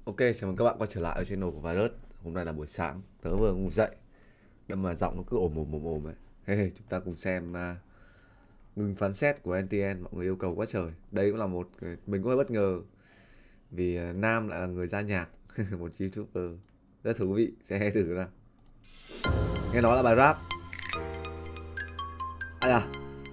Ok, chào mừng các bạn quay trở lại ở channel của Virus. Hôm nay là buổi sáng, tớ vừa ngủ dậy, đâm mà giọng nó cứ ồm ấy. Hey, chúng ta cùng xem ngừng phán xét của NTN, mọi người yêu cầu quá trời. Đây cũng là một, mình cũng hơi bất ngờ vì Nam lại là người ra nhạc, một YouTuber rất thú vị. Sẽ nghe thử nào. Nghe nói là bài rap. À à,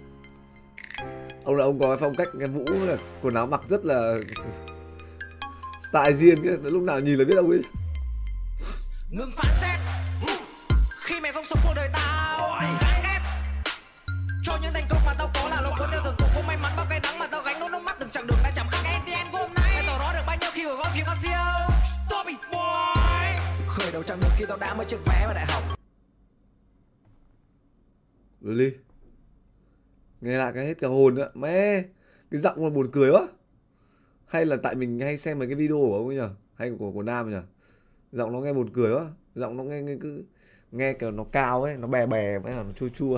ông có cái phong cách cái mũ là quần áo mặc rất là style riêng ấy. Lúc nào nhìn là biết ông ấy. Ngừng phán xét khi mày không sống cuộc đời tao, gán ghép cho những thành công mà tao có là lâu cuốn theo từng cuộc, không may mắn bao cái đắng mà tao gánh nốt nước mắt từng chặng đường đã chẳng khác NTN của hôm nay. Mày tỏ rõ được bao nhiêu khi ở góp phim có siêu Stop it boy, khởi đầu chặng đường khi tao đã mới chiếc vé vào đại học. Really? Nghe lại cái hết cả hồn nữa. Mẹ, cái giọng mà buồn cười quá. Hay là tại mình hay xem mấy cái video của ông ấy nhỉ? Hay của Nam nhỉ? Giọng nó nghe buồn cười quá. Giọng nó nghe cứ nghe kiểu nó cao ấy, nó bè với là nó chua chua.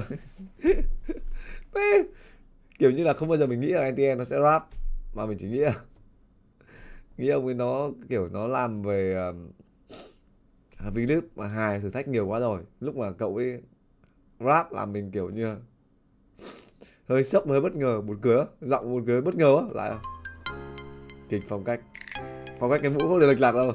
Kiểu như là không bao giờ mình nghĩ là NTN nó sẽ rap, mà mình chỉ nghĩ ông ấy nó kiểu nó làm về clip mà hài thử thách nhiều quá rồi. Lúc mà cậu ấy rap làm mình kiểu như hơi sốc, hơi bất ngờ, buồn cười á, giọng buồn cười bất ngờ á, lại kịch phong cách cái mũ không được lệch lạc đâu.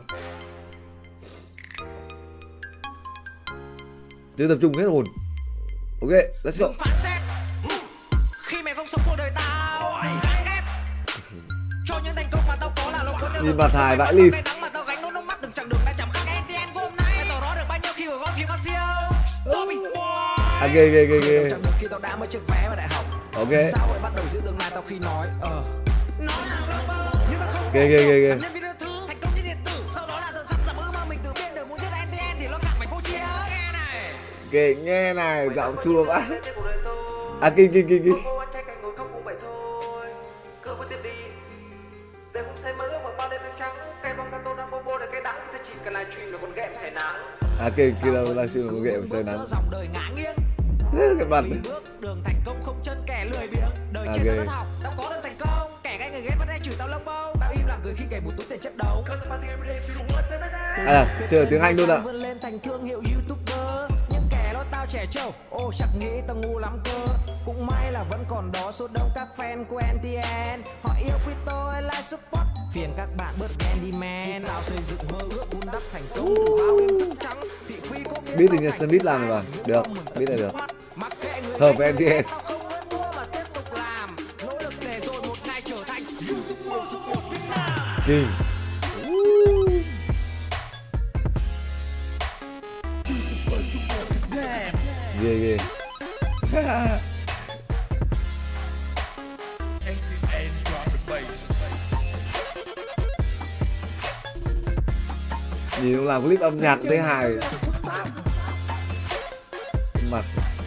Chưa tập trung hết hồn. Ok, let's go. Khi mày không sống cuộc đời tao, gán ghép cho những thành công mà tao có là lâu cuốn theo nhìn mặt hài vãi lìn. mà tao gánh nốt nước mắt từng chặng đường đã chẳng khác NTN của hôm nay. Mày tỏ rõ được bao nhiêu khi ở góp phim có siêu Stop it boy, ghê. chặng đường khi tao đã mới chiếc vé vào đại học. Ok. Sao lại bắt đầu giữ tương lai tao khi nói là lâu bơ nhưng tao không ghê. nhân viên đưa thư thành công trên điện tử, sau đó là tự sắp giảm ư mà mình tự biên được muốn giết NTN thì nó gặp mày vô chia nghe này. Kệ nghe này, giọng chua vãi. Kinh. Kia là livestream con ghệ say nắng. Cái mặt đường thành công không chân kẻ lười biếng, đời trên tao học tao có được thành công, kẻ gai người ghét vẫn hay chửi tao lông bông, tao im lặng cười khi kể một túi tiền chất đấu. chơi tiếng Anh luôn ạ. Vươn lên thành thương hiệu YouTuber, những kẻ lo tao trẻ trâu, ô chắc nghĩ tao ngu lắm cơ. Cũng may là vẫn còn đó số đông các fan của NTN, họ yêu quý tôi like support, phiền các bạn bớt ghen đi man. Tao xây dựng mơ ước vun đắp thành công từ bao đêm thức trắng, thị phi có biết thì nhân biết làm rồi, được biết là được, hợp với NTN. Kinh. Ghê. Nhìn ông làm clip âm nhạc thấy hài. Mặt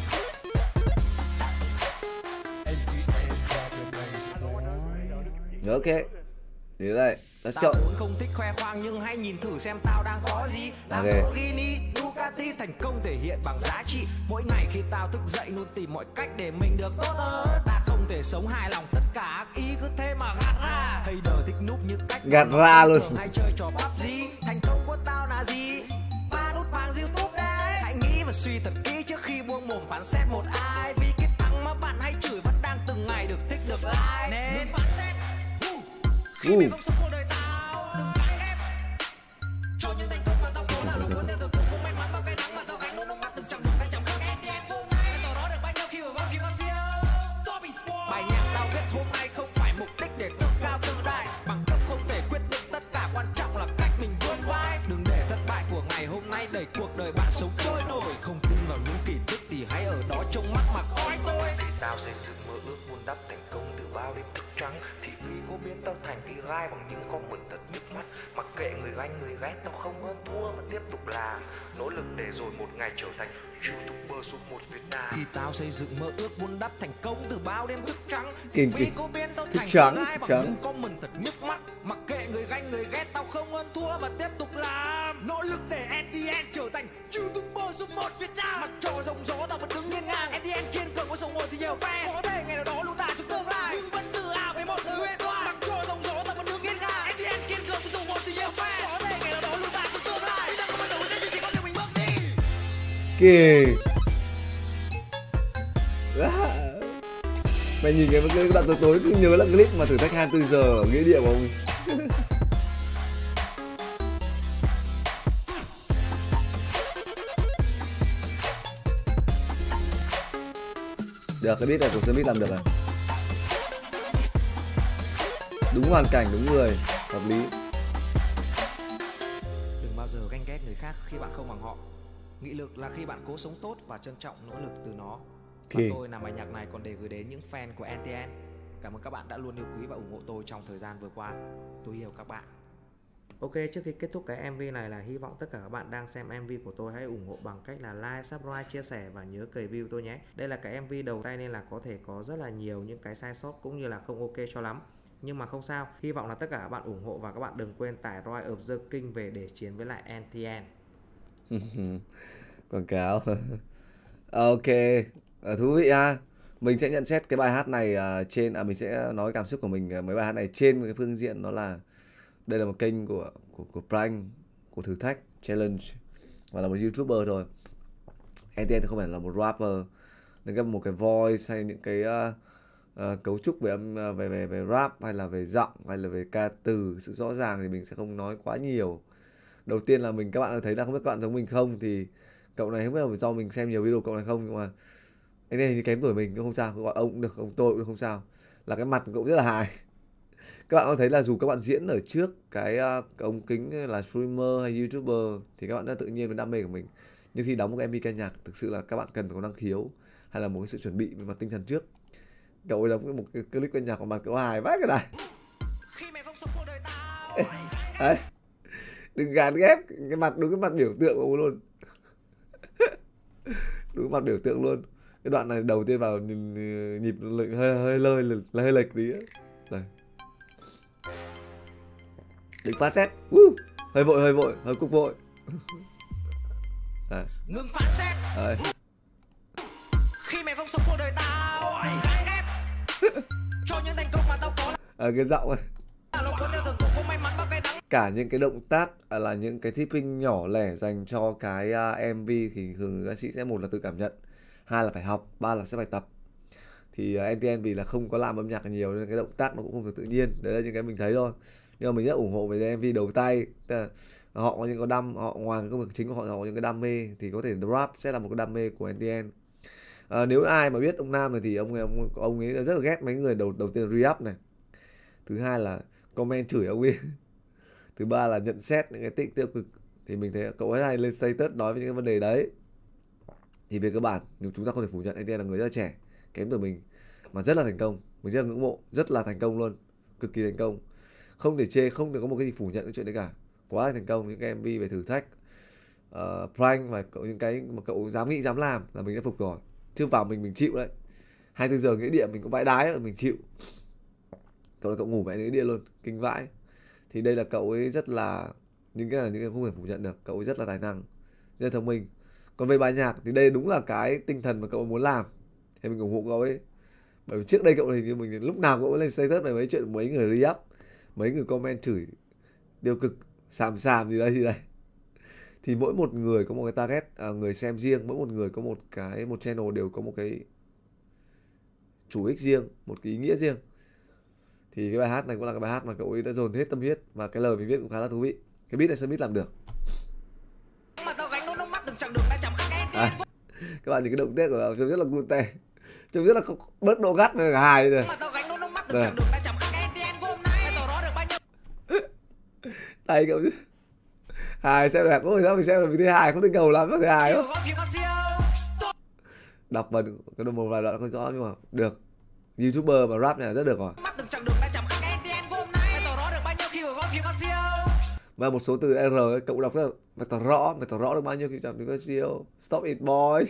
ok, đi đây, let's go. Không thích khoe khoang nhưng hãy nhìn thử xem tao đang có gì. Lamborghini, Ducati thành công thể hiện bằng giá trị. Mỗi ngày khi tao thức dậy luôn tìm mọi cách để mình được tốt hơn. Ta không thể sống hài lòng tất cả ác ý cứ thế mà gạt ra. Hater thích núp như cách gạt ra luôn. Hay chơi trò PUBG, thành công của tao là gì? Ba nút vàng YouTube đấy. Hãy nghĩ và suy thật kỹ trước khi buông mồm phán xét một ai. Vì cái thằng mà bạn hay chửi vẫn đang từng ngày được thích được like. Nên phán xét khi mày không sống cuộc đời tao, gán ghép cho những thành công mà tao có là lâu cuốn theo từng cuộc, không may mắn bao cái đắng mà tao gánh nốt nước mắt từng chặng đường đã chẳng khác NTN của hôm nay. Mày tỏ rõ được bao nhiêu khi ở góp phim có siêu Stop it boy, bài nhạc tao viết hôm nay không phải mục đích để tự cao tự đại, bằng cấp không thể quyết định tất cả, quan trọng là cách mình vươn vai. Đừng để thất bại của ngày hôm nay đẩy cuộc đời bạn sống trôi nổi, không tin vào những kỳ tích thì hãy ở đó trông mắt mà coi tôi. Để tao xây dựng mơ ước vun đắp thành công từ bao đêm thức trắng, thị phi có biến tao thành cái gai bằng những con mực thật nhức mắt. Mặc kệ người ganh người ghét, tao không hơn thua mà tiếp tục là nỗ lực để rồi một ngày trở thành YouTuber số 1 Việt Nam. Khi tao xây dựng mơ ước vun đắp thành công từ bao đêm thức trắng, thị phi có biến tao thành cái gai bằng những con mực thật nhức mắt. Mặc kệ người ganh người ghét, tao không hơn thua mà tiếp tục làm nỗ lực để NTN trở thành YouTuber số 1 Việt Nam. Mặc cho rông gió tao vẫn đứng nghiêng ngang, NTN kiên cường có số 1 thì nhiều fan. Có thể ngày nào đó lũ ta chúng tương lai nhưng vẫn tự hào với một thứ huyền thoại. Mặc cho rông gió tao vẫn đứng nghiêng ngang, NTN kiên cường có số 1 thì nhiều fan. Có thể Kì. Mày nhìn cái đoạn tối cứ nhớ là clip mà thử thách 24 giờ ở nghĩa địa của ông. Được, cái beat này của Smith làm được rồi. Đúng hoàn cảnh, đúng người, hợp lý. Đừng bao giờ ganh ghét người khác khi bạn không bằng họ. Nghị lực là khi bạn cố sống tốt và trân trọng nỗ lực từ nó. Và tôi làm bài nhạc này còn để gửi đến những fan của NTN. Cảm ơn các bạn đã luôn yêu quý và ủng hộ tôi trong thời gian vừa qua. Tôi yêu các bạn. Ok, trước khi kết thúc cái MV này là hy vọng tất cả các bạn đang xem MV của tôi hãy ủng hộ bằng cách là like, subscribe, chia sẻ và nhớ cày view tôi nhé. Đây là cái MV đầu tay nên là có thể có rất là nhiều những cái sai sót cũng như là không ok cho lắm. Nhưng mà không sao, hy vọng là tất cả các bạn ủng hộ và các bạn đừng quên tải Rise of the King về để chiến với lại NTN. Quảng cáo. Ok, thú vị ha. Mình sẽ nhận xét cái bài hát này trên mình sẽ nói cảm xúc của mình mấy bài hát này trên cái phương diện đó là đây là một kênh của prank, của thử thách, challenge và là một YouTuber thôi. NTN thì không phải là một rapper nên một cái voice hay những cái cấu trúc về về rap hay là về giọng hay là về ca từ sự rõ ràng thì mình sẽ không nói quá nhiều. Đầu tiên là các bạn thấy là không biết các bạn giống mình không thì cậu này không biết là do mình xem nhiều video cậu này không, nhưng mà anh ấy thì kém tuổi mình nhưng không sao, gọi ông cũng được, ông tôi cũng được, không sao. Là cái mặt của cậu rất là hài. Các bạn có thấy là dù các bạn diễn ở trước cái ống kính là streamer hay YouTuber thì các bạn rất tự nhiên với đam mê của mình, nhưng khi đóng một cái MV ca nhạc thực sự là các bạn cần phải có năng khiếu hay là một cái sự chuẩn bị về mặt tinh thần trước. Cậu ấy đóng một cái clip ca nhạc của mặt cậu hài vãi cái này. Đấy, đừng gán ghép cái mặt, đúng cái mặt biểu tượng của ông luôn. Đúng mặt biểu tượng luôn. Cái đoạn này đầu tiên vào nhịp hơi lệch tí ấy. Đây. Đừng phá xét. Hơi vội, hơi cục vội. Ngừng phán xét. Đấy. Khi mày không sống cuộc đời tao, gán ghép cho những thành công mà tao có. Cái giọng này. Cả những cái động tác là những cái tipping nhỏ lẻ dành cho cái MV thì thường ca sĩ sẽ một là tự cảm nhận, hai là phải học, ba là sẽ phải tập. Thì NTN vì là không có làm âm nhạc nhiều nên cái động tác nó cũng không được tự nhiên. Đấy là những cái mình thấy thôi. Nhưng mà mình rất ủng hộ về MV đầu tay. Họ có những cái họ ngoài cái công việc chính của họ có những cái đam mê thì có thể rap sẽ là một cái đam mê của NTN. Nếu ai mà biết ông Nam này thì ông ấy rất là ghét mấy người đầu tiên là re-up này. Thứ hai là comment chửi ông ấy. Thứ ba là nhận xét những cái tiêu cực. Thì mình thấy cậu ấy hay lên status nói về những cái vấn đề đấy. Thì về cơ bản nhưng chúng ta không thể phủ nhận NTN là người rất là trẻ, kém tuổi mình mà rất là thành công. Mình rất là ngưỡng mộ, rất là thành công luôn, cực kỳ thành công. Không thể chê, không được có một cái gì phủ nhận cái chuyện đấy cả. Quá là thành công, những cái MV về thử thách, prank và những cái mà cậu dám nghĩ dám làm là mình đã phục rồi. Chứ vào mình chịu đấy. 24 giờ nghĩa địa mình cũng vãi đái rồi, mình chịu. Cậu ngủ mẹ nghĩa địa luôn, kinh vãi. Thì đây là cậu ấy rất là những cái không thể phủ nhận được, cậu ấy rất là tài năng, rất thông minh. Còn về bài nhạc thì đây đúng là cái tinh thần mà cậu ấy muốn làm thì mình ủng hộ cậu ấy. Bởi vì trước đây cậu hình như mình lúc nào cậu ấy lên status này mấy chuyện mấy người re-up, mấy người comment chửi tiêu cực, xàm gì đây. Thì mỗi một người có một cái target, người xem riêng, mỗi một người có một channel đều có một cái chủ ích riêng, một cái ý nghĩa riêng. Thì cái bài hát này cũng là cái bài hát mà cậu ấy đã dồn hết tâm huyết và cái lời mình viết cũng khá là thú vị. Cái beat này Smith làm được. Các bạn nhìn cái động tác của nó trông rất là cute, trông rất là bớt độ gắt rồi, hài rồi. Tay cậu chứ hài, xem đẹp quá sao mình xem là mình thấy hài, không thấy ngầu lắm, nó thấy hài không. Đọc vào cái một vài đoạn không rõ nhưng mà được. YouTuber mà rap này là rất được rồi. Và một số từ R ấy, cậu đọc rất là mày tỏ rõ được bao nhiêu khi chọn được siêu. Stop it boy.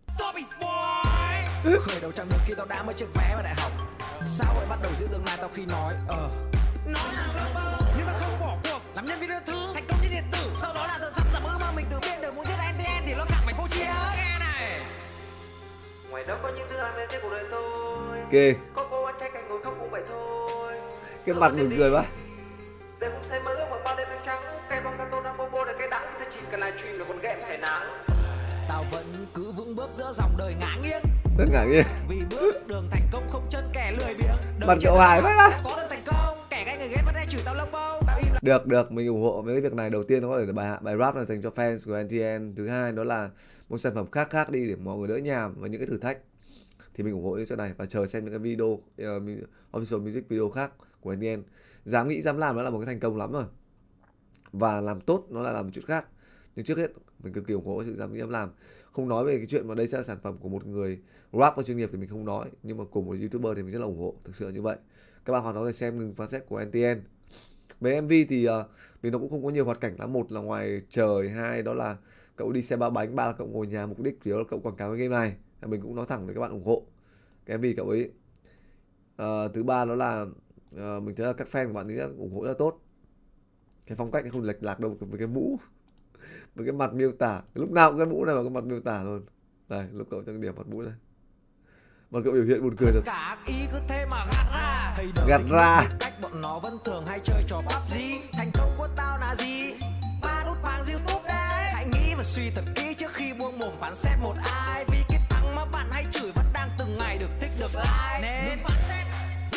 Khởi đầu chặng đường khi tao đã mới chiếc vé vào đại học. Xã hội bắt đầu giữ tương lai tao khi nói hàng lâu bơ nhưng tao không bỏ cuộc làm nhân viên đưa thư thành công như điện tử. Sau đó là tự sắp giảm ước mơ mình tự biên được muốn giết NTN thì lo ngạc mày vô chia nghe này. Ngoài đó có những thứ ăn trên cuộc đời tôi. Ok. Có cô ăn chay cạnh ngồi khóc cũng vậy thôi. Cái mặt buồn cười quá. Giờ cũng say mơ ước vào bao đêm trắng. Cây bóng ca tô đang bô bô để cây đắng thì ta chỉ cần livestream là con ghẹ phải nắng. tao vẫn cứ vững bước giữa dòng đời ngã nghiêng. Rất ngạc nhiên. Vì bước đường thành công không chân kẻ lười biếng. Mặt cậu hài quá á. Có được thành công, kẻ gai người ghét vẫn hay chửi tao lông bông. Tao im lặng. Được, mình ủng hộ với cái việc này. Đầu tiên nó có thể là bài rap là dành cho fans của NTN. Thứ hai đó là một sản phẩm khác đi để mọi người đỡ nhàm và những cái thử thách. Thì mình ủng hộ cái chỗ này và chờ xem những cái video official music video khác của NTN. Dám nghĩ dám làm nó là một cái thành công lắm rồi. Và làm tốt nó là một chút khác. Nhưng trước hết mình cực kỳ ủng hộ sự dám nghĩ dám làm. Không nói về cái chuyện mà đây sẽ là sản phẩm của một người rapper chuyên nghiệp thì mình không nói, nhưng mà của một YouTuber thì mình rất là ủng hộ, thực sự là như vậy. Các bạn hoàn toàn có thể xem ngừng phán xét của NTN. Về MV thì vì nó cũng không có nhiều hoạt cảnh lắm. Một là ngoài trời, hai đó là cậu đi xe ba bánh, ba là cậu ngồi nhà, mục đích chủ yếu là cậu quảng cáo cái game này. Mình cũng nói thẳng để các bạn ủng hộ cái MV cậu ấy. Thứ ba đó là mình thấy là các fan của bạn ấy ủng hộ rất là tốt. Cái phong cách nó không lệch lạc đâu, với cái mũ với cái mặt miêu tả, lúc nào cũng cái mũ này vào cái mặt miêu tả luôn. Đây, lúc cậu trang điểm mặt mũ này, mà cậu biểu hiện buồn cười thật. Cả ý cứ thế mà gạt ra. Hay Gạt ra. cách bọn nó vẫn thường hay chơi trò PUBG. Thành công của tao là gì? Ba nút vàng YouTube đấy. Hãy nghĩ và suy thật kỹ trước khi buông mồm phán xét một ai. Vì cái thằng mà bạn hay chửi vẫn đang từng ngày được thích được like. Nên phán xét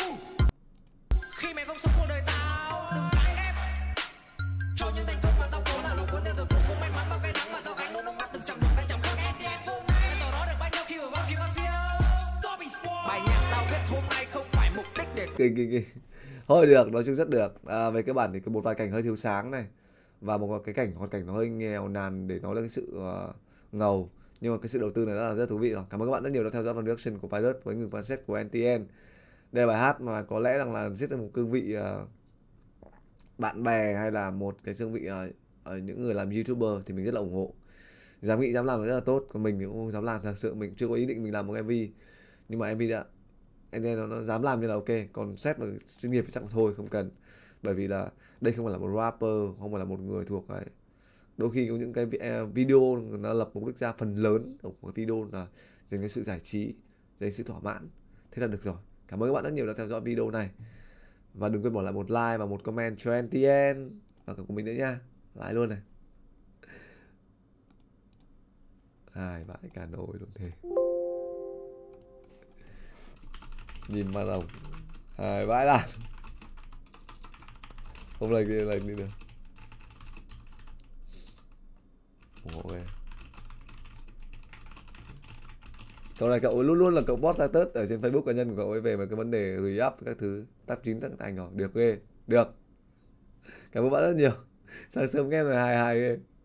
khi mày không sống cuộc đời tao, đừng cãi ghép cho những thành công mà tao cố là luôn cuốn theo từng cũng may mắn bao cái nắng mà tao gánh luôn nước mắt từng chẳng đụng đã chẳng khác NTN hôm nay tao đó được bao nhiêu khi mà bao phim siêu. Bài nhạc tao viết hôm nay không phải mục đích để Kinh. Thôi được, nói chung rất được. Về cơ bản thì có một vài cảnh hơi thiếu sáng này, và một cái hoàn cảnh nó hơi nghèo nàn để nói lên cái sự ngầu, nhưng mà cái sự đầu tư này đã là rất thú vị rồi. Cảm ơn các bạn rất nhiều đã theo dõi phần reaction của Virus với ngừng phán xét của NTN. Đây là bài hát mà có lẽ rằng là giết được một cương vị bạn bè hay là một cái cương vị những người làm YouTuber thì mình rất là ủng hộ. Dám nghĩ dám làm rất là tốt, còn mình thì cũng không dám làm, thật sự mình chưa có ý định mình làm một MV, nhưng mà MV đã NTN nó dám làm như là ok. Còn xét vào chuyên nghiệp thì chắc là thôi, không cần, bởi vì là đây không phải là một rapper, không phải là một người thuộc ấy. Đôi khi có những cái video nó lập mục đích ra phần lớn của một video là dành cho sự giải trí, dành sự thỏa mãn, thế là được rồi. Cảm ơn các bạn rất nhiều đã theo dõi video này, và đừng quên bỏ lại một like và một comment cho NTN và của mình nữa nha. Lại luôn này. Hai vãi cả nồi luôn thế. Nhìn mà rồng. Hai vãi là không lệch đi được. ủng hộ về. Cậu này cậu luôn luôn là cậu post status ở trên Facebook cá nhân của cậu ấy về về cái vấn đề re-up các thứ, tác chính tác thành rồi, được ghê, được. Cảm ơn bạn rất nhiều. Sáng sớm nghe là hài hài ghê.